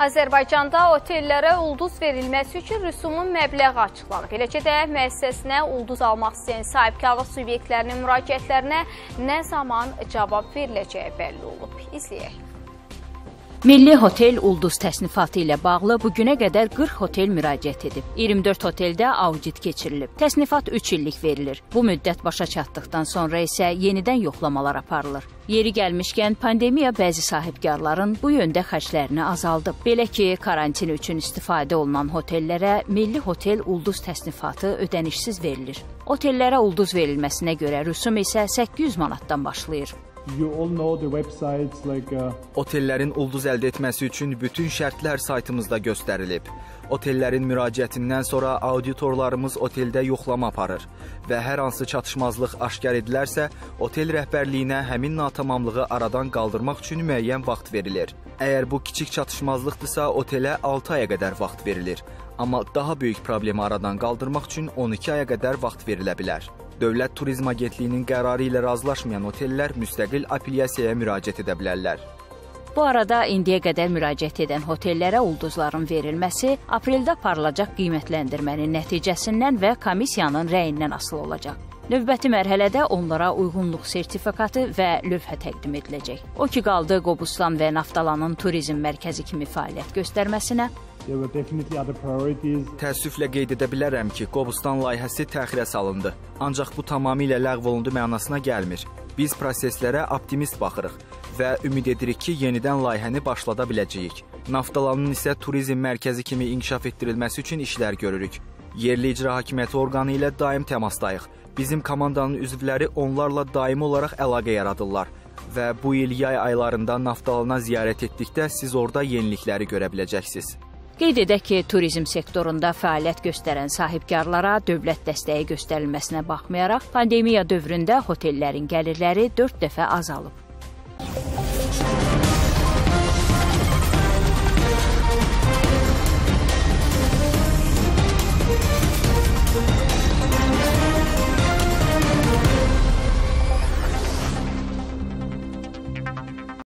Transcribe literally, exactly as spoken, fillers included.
Azərbaycanda otellərə ulduz verilməsi üçün rüsumun məbləği açıqlanıb. Eləcə də müəssisəsinə ulduz almaq istəyən sahibkarlıq subyektlərinin müraciətlərinə nə zaman cavab veriləcəyi bəlli olub. İzləyək. Milli Hotel Ulduz təsnifatı ilə bağlı bugünə qədər qırx hotel müraciət edib. iyirmi dörd hoteldə audit keçirilib. Təsnifat üç illik verilir. Bu müddət başa çatdıqdan sonra isə yenidən yoxlamalar aparılır. Yeri gəlmişkən pandemiya bəzi sahibkarların bu yöndə xərclərini azaldıb. Belə ki, karantin üçün istifadə olunan hotellərə Milli Hotel Ulduz təsnifatı ödənişsiz verilir. Otellərə ulduz verilməsinə görə rüsum isə səkkiz yüz manatdan başlayır. Like, uh... Otellərin ulduz əldə etməsi üçün bütün şərtlər saytımızda göstərilib. Otellərin müraciətindən sonra auditorlarımız oteldə yoxlama aparır və hər hansı çatışmazlıq aşkar edilərsə, otel rəhbərliyinə həmin natamamlığı aradan qaldırmaq üçün müəyyən vaxt verilir. Əgər bu kiçik çatışmazlıqdırsa, otelə altı aya qədər vaxt verilir. Amma daha böyük problemi aradan qaldırmaq üçün on iki aya qədər vaxt verilə bilər. Dövlət Turizm Agentliyinin qərarı ilə razılaşmayan otellər müstəqil apellyasiyaya müraciət edə bilərlər. Bu arada indiyə qədər müraciət edən hotellərə ulduzların verilməsi apreldə aparılacaq qiymətləndirmənin nəticəsindən və komissiyanın rəyindən asılı olacaq. Növbəti mərhələdə onlara uyğunluq sertifikatı və lövhə təqdim ediləcək. O ki qaldı Qobustan və Naftalanın turizm mərkəzi kimi fəaliyyət göstərməsinə. Təəssüflə qeyd edə bilərəm ki, Qobustan layihəsi təxirə salındı. Ancaq bu tamamilə ləğv olundu mənasına gəlmir. Biz proseslərə optimist baxırıq və ümid edirik ki, yenidən layihəni başlada biləcəyik. Naftalanın isə turizm mərkəzi kimi inkişaf etdirilməsi üçün işlər görürük. Yerli icra hakimiyyəti orqanı ilə daim təmasdayıq. Bizim komandanın üzvləri onlarla daimi olaraq əlaqə yaradırlar və bu il yay aylarında Naftalana ziyarət etdikdə siz orada yenilikləri görə biləcəksiniz. Qeyd edək ki, turizm sektorunda fəaliyyət göstərən sahibkarlara dövlət dəstəyi göstərilməsinə baxmayaraq, pandemiya dövründə hotellərin gəlirləri dörd dəfə azalıb.